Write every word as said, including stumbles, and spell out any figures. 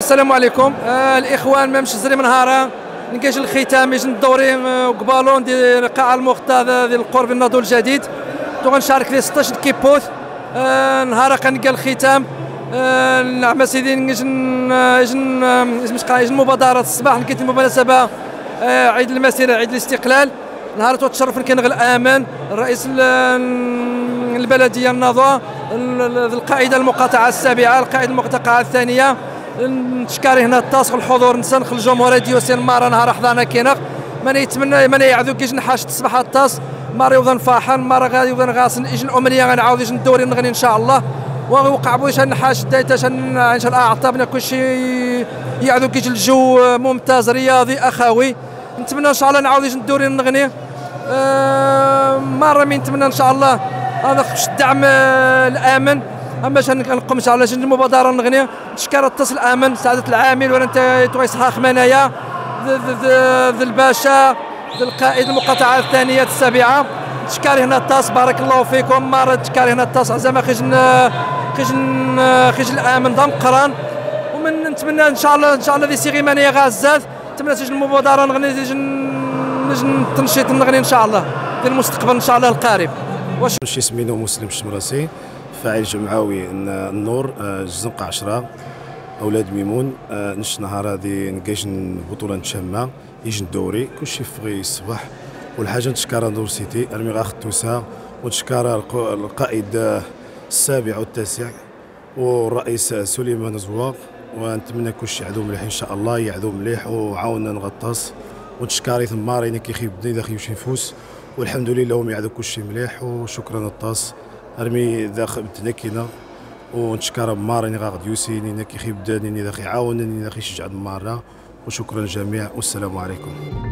السلام عليكم. آه الاخوان ما مش زري من نهار نكاش الختام يجن الدوري وقبالون ديال القاعه المختاره ديال القرب النضول الجديد تو غنشارك في ستة عشر كيبوت. آه نهار كنلقى الختام. آه نعم سيدي نجن يجن يجن مبادره الصباح لقيت المناسبه آه عيد المسيره عيد الاستقلال. نهار تشرف كنغ الامن الرئيس البلديه النضوى القائده المقاطعه السابعه القائد المقاطعه الثانيه نشكاري هنا الطاس الحضور نسنخ الجمهوريه ديوسين مارا نهار حضانا كينغ من يتمنى من يعذو كيج نحاش تصبح الطاس ماري وضن فاحن مارا غادي وضن غاسن اجن امنيه غنعاود يجن الدوري نغني ان شاء الله ووقع بوش نحاش دايتاش ان شاء الله اعطابنا كلشي يعذو كيج الجو ممتاز رياضي اخوي. نتمنى ان شاء الله نعاود يجن الدوري نغني أه مره من نتمنى ان شاء الله هذا خش الدعم الامن اما باش نقوم ان شاء الله جن المبادره نغني نشكر التصل الامن سعاده العامل ولا انت تويس حاخ منايا ذا الباشا ذا القائد المقاطعه الثانيه السابعه تشكاري هنا الطاس بارك الله فيكم مره تشكاري هنا الطاس زعما خجن خجن خجن الامن ضم قران ومن نتمنى ان شاء الله ان شاء الله ذي سيغيمانيه غازات نتمنى تجن المبادره نغني تجن نجن تنشيط نغني ان شاء الله في المستقبل ان شاء الله القريب. واش شي سمينو مسلم الشمراسي فاعل جمعوي النور الزنقه عشرة اولاد ميمون نش نهار هذه نكاش البطوله نتشمى يجي الدوري كلشي فغي الصباح والحاجه نتشكر نور سيتي ارمي غاخ توسا ونتشكر القائد السابع والتاسع والرئيس سليمان زواق ونتمنى كلشي عدو مليح ان شاء الله يعدو مليح وعاوننا نغطاس ونتشكاري ثمارين كيخيب بني داخل يمشي نفوس والحمد لله هم يعدو كلشي مليح وشكرا الطاس ارمي داخل بتنكينا ونتشكر مارين غاغد يوسيني كيخيب داني داخل يعاونني داخل يشجع المارة وشكرا للجميع والسلام عليكم.